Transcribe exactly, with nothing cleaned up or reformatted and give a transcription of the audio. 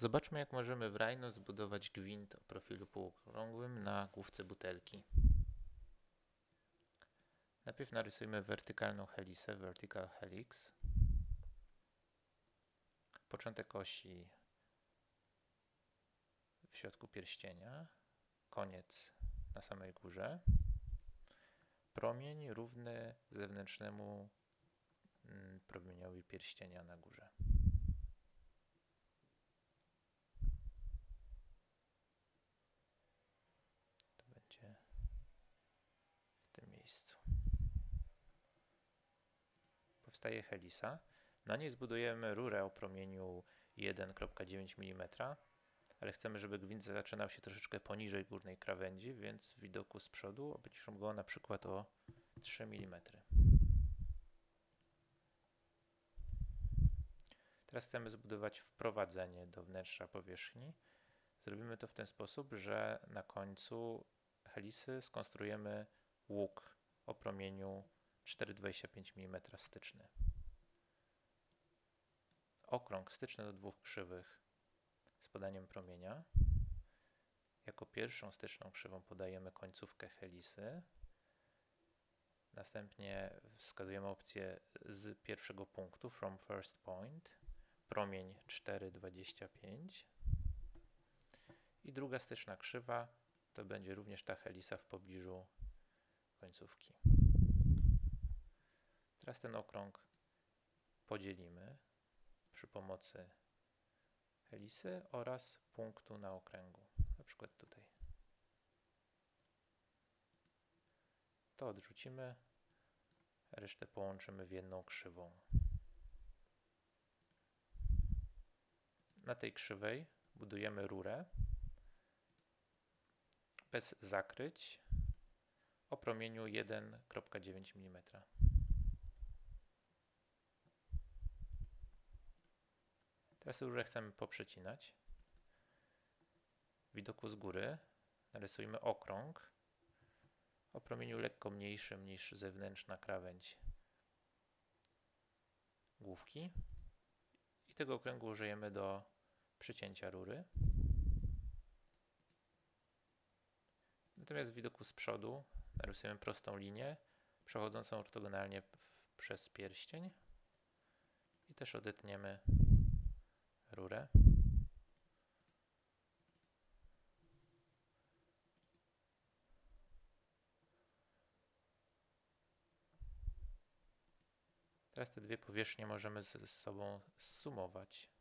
Zobaczmy, jak możemy w Rhino zbudować gwint o profilu półokrągłym na główce butelki. Najpierw narysujmy wertykalną helisę, vertical helix. Początek osi w środku pierścienia, koniec na samej górze. Promień równy zewnętrznemu promieniowi pierścienia na górze. To będzie w tym miejscu. Powstaje helisa. Na niej zbudujemy rurę o promieniu jeden przecinek dziewięć milimetra, ale chcemy, żeby gwint zaczynał się troszeczkę poniżej górnej krawędzi, więc w widoku z przodu obniżmy go na przykład o trzy milimetry. Teraz chcemy zbudować wprowadzenie do wnętrza powierzchni. Zrobimy to w ten sposób, że na końcu helisy skonstruujemy łuk o promieniu cztery przecinek dwadzieścia pięć milimetra styczny. Okrąg styczny do dwóch krzywych z podaniem promienia. Jako pierwszą styczną krzywą podajemy końcówkę helisy. Następnie wskazujemy opcję z pierwszego punktu, from first point, promień cztery przecinek dwadzieścia pięć. I druga styczna krzywa to będzie również ta helisa w pobliżu końcówki. Teraz ten okrąg podzielimy przy pomocy helisy oraz punktu na okręgu, na przykład tutaj. To odrzucimy, resztę połączymy w jedną krzywą. Na tej krzywej budujemy rurę bez zakryć o promieniu jeden przecinek dziewięć milimetra. Teraz rurę chcemy poprzecinać. W widoku z góry narysujmy okrąg o promieniu lekko mniejszym niż zewnętrzna krawędź główki i tego okręgu użyjemy do przycięcia rury. Natomiast w widoku z przodu narysujemy prostą linię przechodzącą ortogonalnie przez pierścień i też odetniemy rurę. Teraz te dwie powierzchnie możemy ze sobą zsumować.